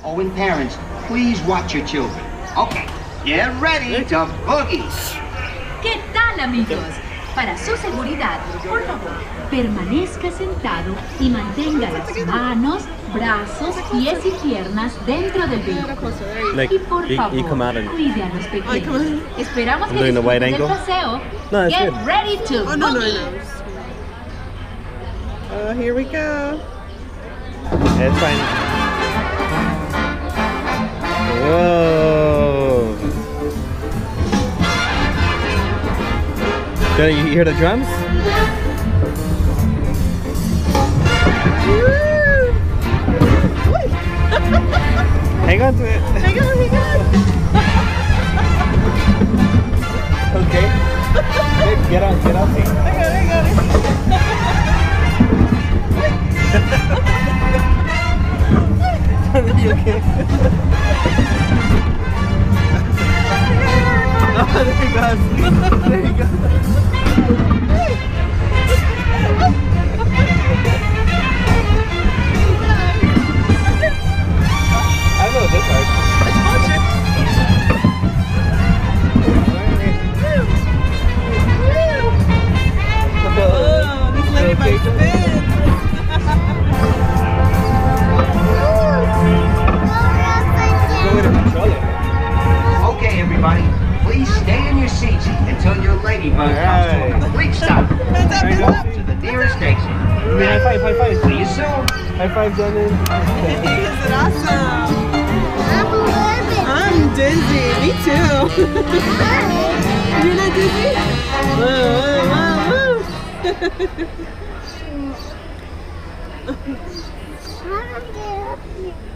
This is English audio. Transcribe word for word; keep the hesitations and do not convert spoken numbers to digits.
Oh, and parents, please watch your children. Okay, get ready to boogie. ¿Qué tal, amigos? Para su seguridad, por favor, permanezca sentado y mantenga las manos, brazos, pies y piernas dentro del vehículo. Y por favor, cuide a los pequeños. Esperamos que disfruten del paseo. No, Get good. ready to Oh, no, no, boogie. no. Oh, here we go. It's fine. Whoa. Do you hear the drums? Hang on to it. Hang on, hang on. Okay. Get on, get on. I got it, I got it. You okay? Oh, there he goes. There he goes. I know this part. Oh, this lady might spin. Okay, everybody, please stay in your seats until your ladybug comes to a complete stop. Hands up, Walk to the nearest station. High five, high five. See you soon. High five, Janet. Isn't awesome? I'm dizzy. Me too. You're not dizzy? Whoa, whoa, whoa, whoa.